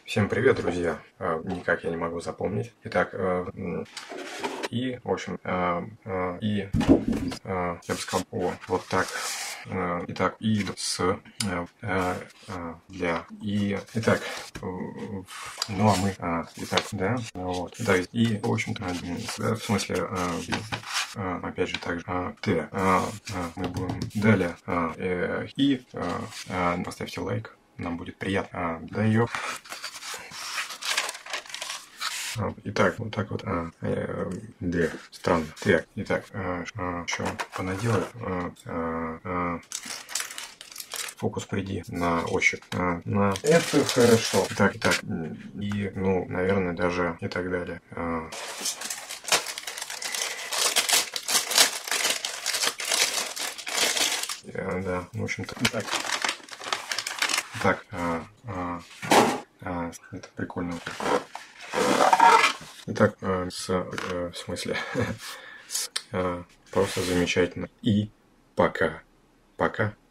Всем привет, друзья! Никак я не могу запомнить. Итак, и, в общем, я бы сказал, вот так. Итак, и с для и итак, ну а мы итак, да, вот, да, и в общем-то, в смысле, опять же, также т, мы будем далее поставьте лайк, нам будет приятно, да ее. Итак, вот так вот. Да, странно. Так, итак, что понаделать? Фокус приди на ощупь. Это хорошо. Так, и, ну, наверное, даже и так далее. Да, в общем-то. Так, это прикольно. Итак, в смысле, просто замечательно. И пока. Пока.